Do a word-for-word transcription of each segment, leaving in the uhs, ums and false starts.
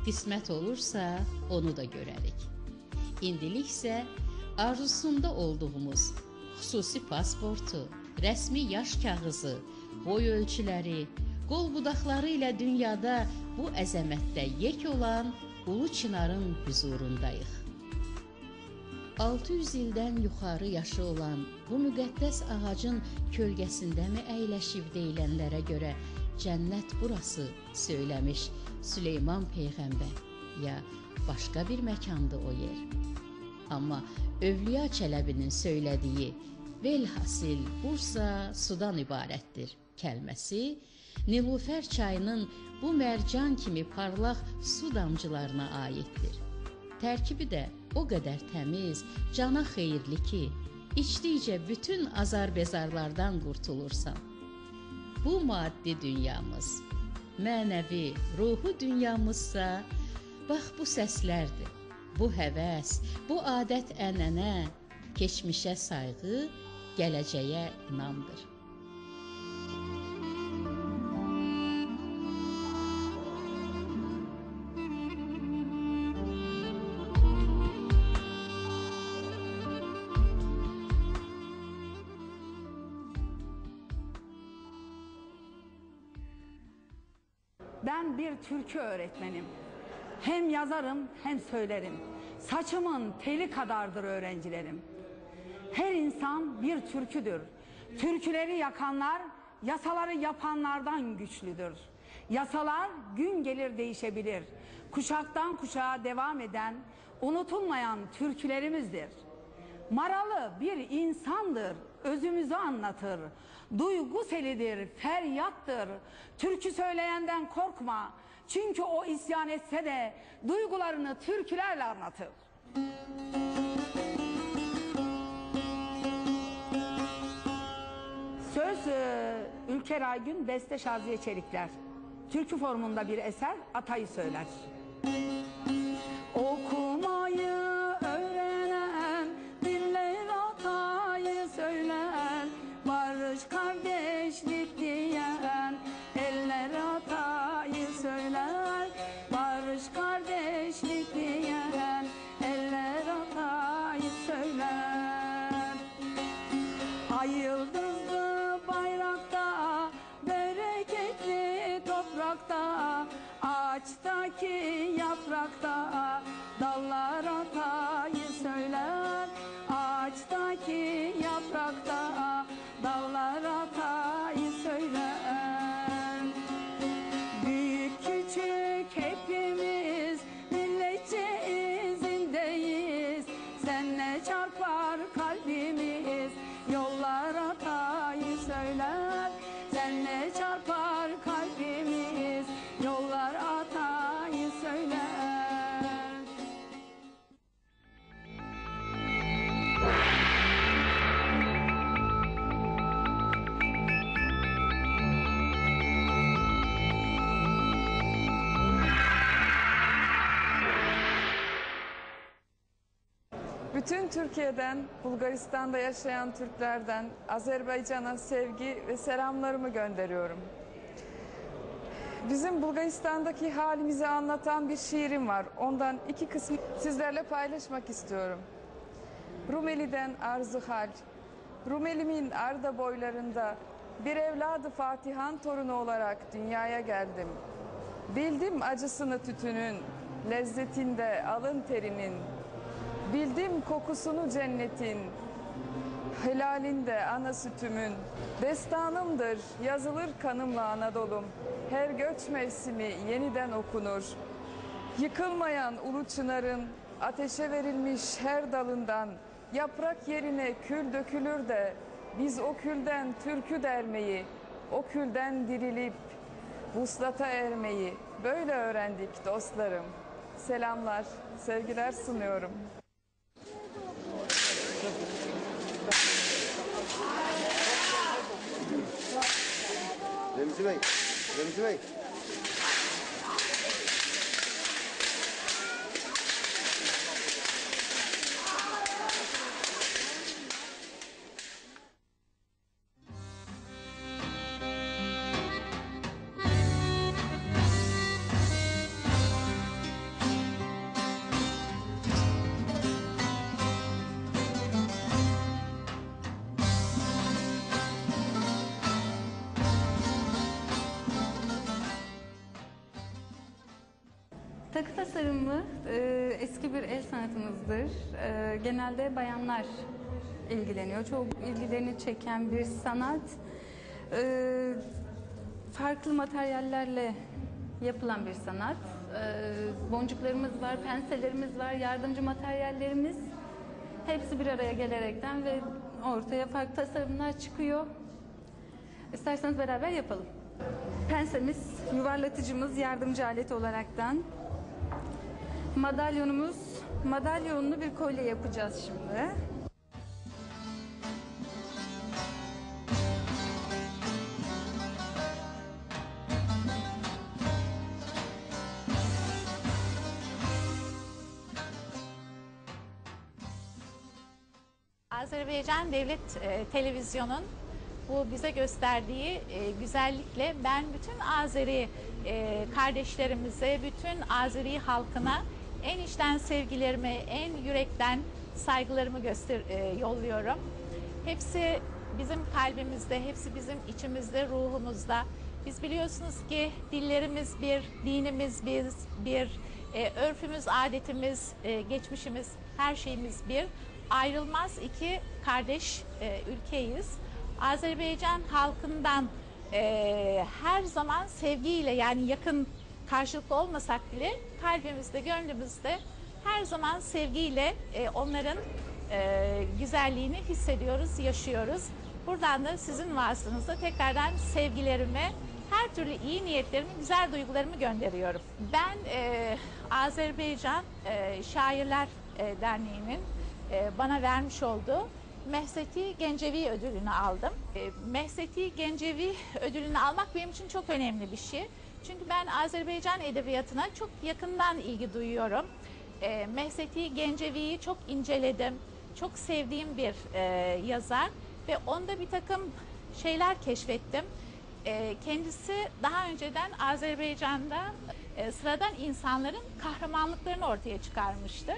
qismət olursa onu da görərik. İndiliksə arzusunda olduğumuz xüsusi pasportu, rəsmi yaş kağızı, boy ölçüləri, qol budaqları ilə dünyada bu əzəmətdə yek olan Ulu Çınarın hüzurundayıq. altı yüz ildən yuxarı yaşı olan bu müqəddəs ağacın kölgəsindəmi əyləşib deyilənlərə görə cənnət burası söyləmiş Süleyman Peyğəmbər, ya başqa bir məkandı o yer. Amma Övliya Çələbinin söylədiyi velhasil Bursa sudan ibarətdir kəlməsi Nilufər çayının bu mərcan kimi parlaq su damcılarına aiddir. Tərkibi də o qədər təmiz, cana xeyirli ki, içdikcə bütün azar-bezarlardan qurtulursan. Bu maddi dünyamız, mənəvi, ruhu dünyamızsa, bax bu səslərdir, bu həvəs, bu adət-ənənə, keçmişə sayğı, gələcəyə inamdır. Ben bir türkü öğretmenim. Hem yazarım hem söylerim. Saçımın teli kadardır öğrencilerim. Her insan bir türküdür. Türküleri yakanlar yasaları yapanlardan güçlüdür. Yasalar gün gelir değişebilir. Kuşaktan kuşağa devam eden, unutulmayan türkülerimizdir. Maralı bir insandır, özümüzü anlatır. Duygu selidir, feryattır. Türkü söyleyenden korkma. Çünkü o isyan etse de duygularını türkülerle anlatır. Söz e, Ülker Aygün, beste Şaziye Çelikler. Türkü formunda bir eser, Atay'ı söyler. Okumayı öğrenen diller Atay'ı söyler. Barış kardeşlik diyen eller Atay'ı söyler. Barış kardeşlik diyen eller Atay'ı söyler. Ay yıldızlı bayrakta, bereketli toprakta, ağaçtaki yaprakta dallar Atay'ı söyler. Ağaçtaki yaprakta dallar Atay'ı söyler. Büyük küçük hepimiz milletçe izindeyiz. Senle çarpar kalbimiz, yollar Atay'ı söyler. Senle çarpar kalbimiz, yollar Atay'ı söyler. Bütün Türkiye'den, Bulgaristan'da yaşayan Türklerden Azerbaycan'a sevgi ve selamlarımı gönderiyorum. Bizim Bulgaristan'daki halimizi anlatan bir şiirim var. Ondan iki kısmı sizlerle paylaşmak istiyorum. Rumeli'den arz-ı hal, Rumeli'min arda boylarında bir evladı Fatihan torunu olarak dünyaya geldim. Bildim acısını tütünün, lezzetinde alın terinin. Bildim kokusunu cennetin, helalinde ana sütümün. Destanımdır, yazılır kanımla Anadolu'm. Her göç mevsimi yeniden okunur. Yıkılmayan ulu çınarın, ateşe verilmiş her dalından, yaprak yerine kül dökülür de, biz o külden türkü dermeyi, o külden dirilip vuslata ermeyi böyle öğrendik dostlarım. Selamlar, sevgiler sunuyorum. Remzi Bey, Remzi Bey. Takı tasarımı e, eski bir el sanatımızdır. E, genelde bayanlar ilgileniyor. Çok ilgilerini çeken bir sanat. E, farklı materyallerle yapılan bir sanat. E, boncuklarımız var, penselerimiz var, yardımcı materyallerimiz. Hepsi bir araya gelerekten ve ortaya farklı tasarımlar çıkıyor. İsterseniz beraber yapalım. Pensemiz, yuvarlatıcımız, yardımcı alet olaraktan. Madalyonumuz, madalyonlu bir kolye yapacağız şimdi. Azerbaycan Devlet e, Televizyonu'nun bu bize gösterdiği e, güzellikle ben bütün Azeri e, kardeşlerimize, bütün Azeri halkına en içten sevgilerimi, en yürekten saygılarımı göster e, yolluyorum. Hepsi bizim kalbimizde, hepsi bizim içimizde, ruhumuzda. Biz biliyorsunuz ki dillerimiz bir, dinimiz bir, bir e, örfümüz, adetimiz, e, geçmişimiz, her şeyimiz bir. Ayrılmaz iki kardeş e, ülkeyiz. Azerbaycan halkından e, her zaman sevgiyle, yani yakın karşılıklı olmasak bile kalbimizde, gönlümüzde her zaman sevgiyle e, onların e, güzelliğini hissediyoruz, yaşıyoruz. Buradan da sizin vasıtanızda tekrardan sevgilerimi, her türlü iyi niyetlerimi, güzel duygularımı gönderiyorum. Ben e, Azerbaycan e, Şairler e, Derneği'nin e, bana vermiş olduğu Mehseti Gencevi ödülünü aldım. E, Mehseti Gencevi ödülünü almak benim için çok önemli bir şey. Çünkü ben Azerbaycan edebiyatına çok yakından ilgi duyuyorum. E, Mehseti Gencevi'yi çok inceledim. Çok sevdiğim bir e, yazar ve onda bir takım şeyler keşfettim. E, kendisi daha önceden Azerbaycan'da e, sıradan insanların kahramanlıklarını ortaya çıkarmıştır.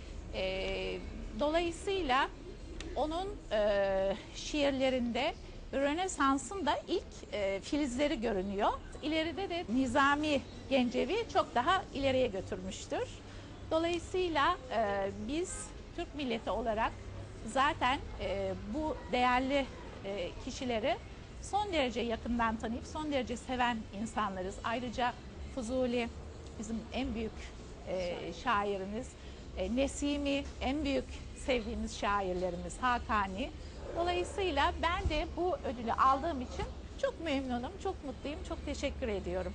E, dolayısıyla onun e, şiirlerinde Rönesans'ın da ilk e, filizleri görünüyor. İleride de Nizami Gencevi çok daha ileriye götürmüştür. Dolayısıyla e, biz Türk milleti olarak zaten e, bu değerli e, kişileri son derece yakından tanıyıp son derece seven insanlarız. Ayrıca Fuzuli bizim en büyük e, şairimiz, e, Nesimi en büyük sevdiğimiz şairlerimiz, Hakani. Dolayısıyla ben de bu ödülü aldığım için çok memnunum, çok mutluyum, çok teşekkür ediyorum.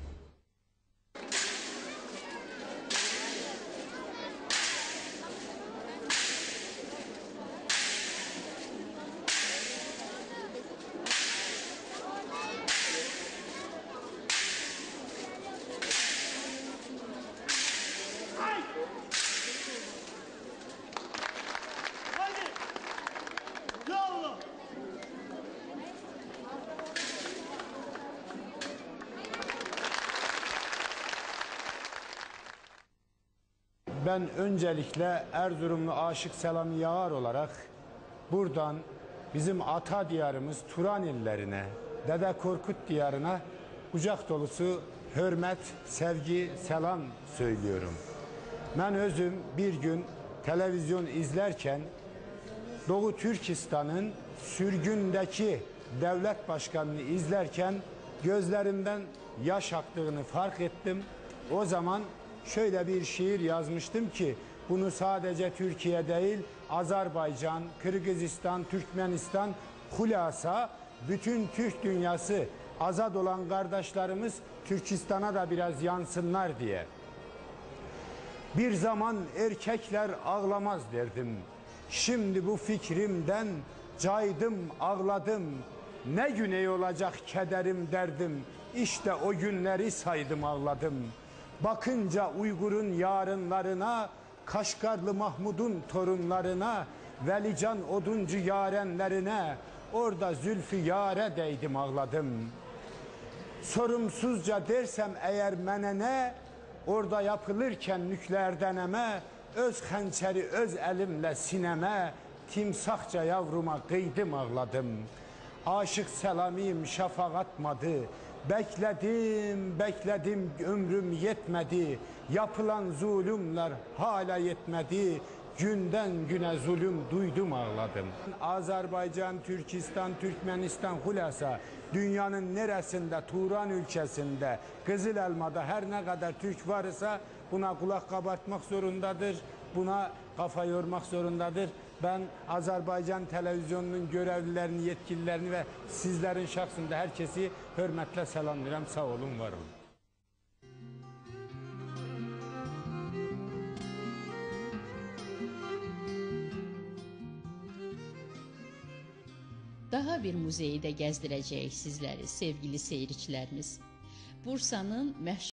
Ben öncelikle Erzurumlu Aşık Selami Yağar olarak buradan bizim ata diyarımız Turan illerine, Dede Korkut diyarına kucak dolusu hürmet, sevgi, selam söylüyorum. Ben özüm bir gün televizyon izlerken Doğu Türkistan'ın sürgündeki devlet başkanını izlerken gözlerimden yaş aktığını fark ettim. O zaman şöyle bir şiir yazmıştım ki bunu sadece Türkiye değil, Azerbaycan, Kırgızistan, Türkmenistan, hulasa bütün Türk dünyası, azad olan kardeşlerimiz Türkistan'a da biraz yansınlar diye. Bir zaman erkekler ağlamaz derdim. Şimdi bu fikrimden caydım, ağladım. Ne güney olacak kederim derdim. İşte o günleri saydım, ağladım. Bakınca Uygur'un yarınlarına, Kaşgarlı Mahmud'un torunlarına, Velican Oduncu yarenlerine, orada Zülfü yare değdim, ağladım. Sorumsuzca dersem eğer menene, orada yapılırken nükleer deneme, öz hançeri öz elimle sineme, timsahça yavruma kıydım, ağladım. Aşık Selami'm şafak atmadı, Bekledim, bekledim, ömrüm yetmedi. Yapılan zulümler hala yetmedi. Günden güne zulüm duydum, ağladım. Azerbaycan, Türkistan, Türkmenistan, hulasa dünyanın neresinde, Turan ülkesinde, Kızıl Elma'da her ne kadar Türk varsa buna kulak kabartmak zorundadır. Buna kafa yormak zorundadır. Ben Azerbaycan televizyonunun görevlilerini, yetkililerini ve sizlerin şahsında herkesi hürmetle selamlıyorum. Sağ olun, var olun. Daha bir muzeyi də gəzdirəcəyik sizləri, sevgili seyircilərimiz. Bursa'nın məşhur